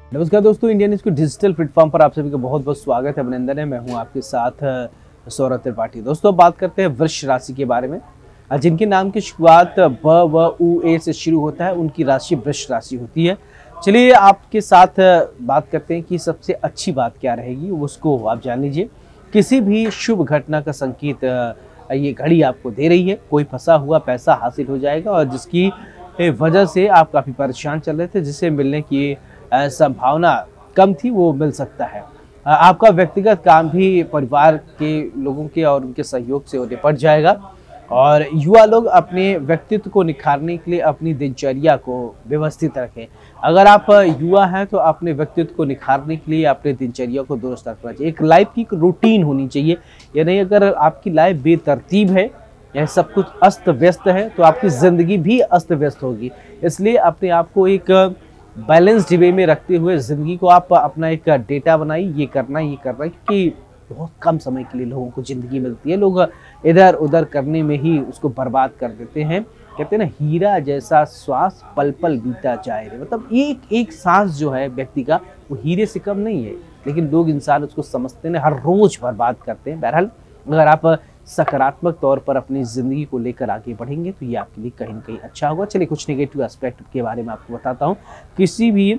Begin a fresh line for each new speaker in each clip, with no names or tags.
नमस्कार दोस्तों, Indian news के डिजिटल प्लेटफॉर्म पर आप सभी का बहुत बहुत स्वागत है। अभिनंदन है। मैं हूं आपके साथ सौरभ त्रिपाठी। दोस्तों, बात करते हैं वृष राशि के बारे में। जिनके नाम की शुरुआत ब व उ ए से शुरू होता है, उनकी राशि वृष राशि होती है। चलिए आपके साथ बात करते हैं कि सबसे अच्छी बात क्या रहेगी, उसको आप जान लीजिए। किसी भी शुभ घटना का संकेत ये घड़ी आपको दे रही है। कोई फंसा हुआ पैसा हासिल हो जाएगा और जिसकी वजह से आप काफ़ी परेशान चल रहे थे, जिसे मिलने की संभावना कम थी, वो मिल सकता है। आपका व्यक्तिगत काम भी परिवार के लोगों के और उनके सहयोग से निपट जाएगा। और युवा लोग अपने व्यक्तित्व को निखारने के लिए अपनी दिनचर्या को व्यवस्थित रखें। अगर आप युवा हैं तो अपने व्यक्तित्व को निखारने के लिए अपने दिनचर्या को दुरुस्त रखना चाहिए। एक लाइफ की एक रूटीन होनी चाहिए। या नहीं, अगर आपकी लाइफ बेतरतीब है या सब कुछ अस्त व्यस्त है तो आपकी ज़िंदगी भी अस्त व्यस्त होगी। इसलिए अपने आप को एक बैलेंस्ड वे में रखते हुए ज़िंदगी को आप अपना एक डेटा बनाइए। ये करना क्योंकि बहुत कम समय के लिए लोगों को ज़िंदगी मिलती है। लोग इधर उधर करने में ही उसको बर्बाद कर देते हैं। कहते हैं ना, हीरा जैसा श्वास पल पल बीता जाए रे। मतलब एक एक सांस जो है व्यक्ति का, वो हीरे से कम नहीं है, लेकिन लोग इंसान उसको समझते हैं, हर रोज़ बर्बाद करते हैं। बहरहाल, अगर आप सकारात्मक तौर पर अपनी ज़िंदगी को लेकर आगे बढ़ेंगे तो ये आपके लिए कहीं ना कहीं अच्छा होगा। चलिए कुछ नेगेटिव एस्पेक्ट के बारे में आपको बताता हूँ। किसी भी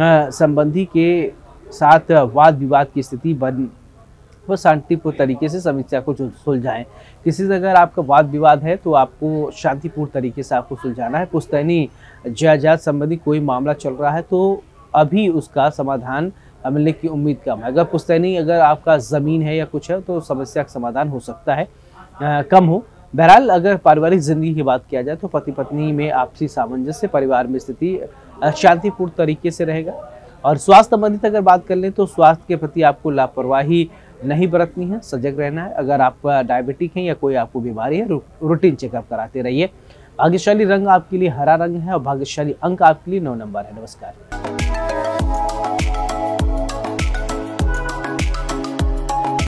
संबंधी के साथ वाद विवाद की स्थिति बन वो शांतिपूर्ण तरीके से समस्या को सुलझाएं। किसी से अगर आपका वाद विवाद है तो आपको शांतिपूर्ण तरीके से आपको सुलझाना है। पुश्तैनी जायदाद संबंधी कोई मामला चल रहा है तो अभी उसका समाधान मिलने की उम्मीद कम है। अगर पुश्तैनी अगर आपका ज़मीन है या कुछ है तो समस्या का समाधान हो सकता है कम हो। बहरहाल, अगर पारिवारिक ज़िंदगी की बात किया जाए तो पति पत्नी में आपसी सामंजस्य, परिवार में स्थिति शांतिपूर्ण तरीके से रहेगा। और स्वास्थ्य संबंधित अगर बात कर लें तो स्वास्थ्य के प्रति आपको लापरवाही नहीं बरतनी है, सजग रहना है। अगर आप डायबिटिक हैं या कोई आपको बीमारी है, रूटीन चेकअप कराते रहिए। भाग्यशाली रंग आपके लिए हरा रंग है और भाग्यशाली अंक आपके लिए 9 नंबर है। नमस्कार।